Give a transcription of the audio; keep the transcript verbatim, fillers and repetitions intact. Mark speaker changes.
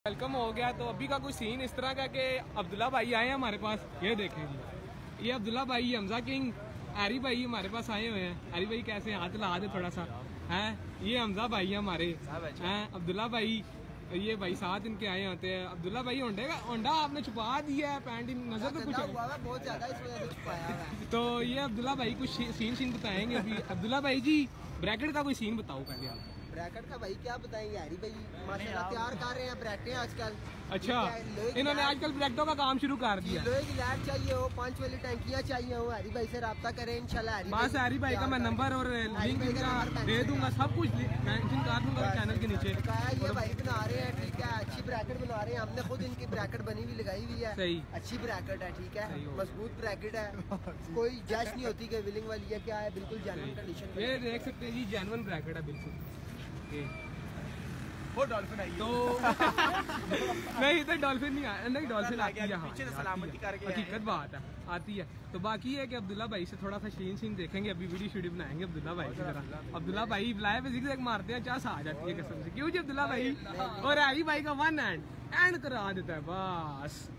Speaker 1: Welcome हो गया। तो अभी का कुछ सीन इस तरह का कि अब्दुल्ला भाई आए हैं हमारे पास। ये देखें जी, ये अब्दुल्ला भाई, हमजा किंग, हैरी भाई हमारे पास आए हुए हैं। हैरी भाई कैसे हाथ ला दे थोड़ा सा हैं। ये हमजा भाई हमारे हैं, अब्दुल्ला भाई ये भाई साथ इनके आए होते हैं। अब्दुल्ला भाई होंडे का होंडा आपने छुपा दिया है, पैंट नजर तो कुछ
Speaker 2: बहुत ज्यादा इस वजह से छुपाया है।
Speaker 1: तो ये अब्दुल्ला भाई कुछ सीन सीन बताएंगे अभी। अब्दुल्ला भाई जी ब्रैकेट का कोई सीन बताओ पहले आप।
Speaker 2: ब्रैकेट का भाई क्या बताएंगे, हैरी भाई माशाल्लाह तैयार कर रहे हैं ब्रैकेटें आजकल।
Speaker 1: अच्छा, इन्होंने आजकल ब्रैकेटों का काम शुरू कर दिया।
Speaker 2: लोहे की लाइट चाहिए हो, पांच वाली टंकियां चाहिए हो, हैरी भाई से राब्ता करें इंशाल्लाह।
Speaker 1: बस हैरी भाई का मैं नंबर और लिंक दे दूंगा, सब कुछ मेंशन कर दूंगा चैनल के नीचे।
Speaker 2: ये भाई बना रहे हैं, ठीक है, अच्छी ब्रैकेट बना रहे हैं। हमने खुद इनकी ब्रैकेट बनी हुई लगाई हुई है, सही अच्छी ब्रैकेट है, ठीक है, मजबूत ब्रैकेट है, कोई जैश नहीं होती कि विलिंग वाली है क्या है, बिल्कुल जेन्युइन कंडीशन।
Speaker 1: ये देख सकते हैं जी, जेन्युइन ब्रैकेट है बिल्कुल।
Speaker 3: वो डॉल्फिन आई
Speaker 1: तो नहीं इधर डॉल्फिन नहीं आया, नहीं डॉल्फिन आती है, हाँ,
Speaker 3: सलामती करके
Speaker 1: हकीकत बात है, आती है। तो बाकी है कि अब्दुल्ला भाई से थोड़ा सा सीन सीन देखेंगे, अभी वीडियो शीडियो बनाएंगे अब्दुल्ला भाई की तरह। अब्दुल्ला भाई लाइव पे जिग मारते हैं, चास आ जाती है कसम से, क्यों जी अब्दुल्ला भाई। और हैरी भाई का वन हैंड एंड करा देता है बस।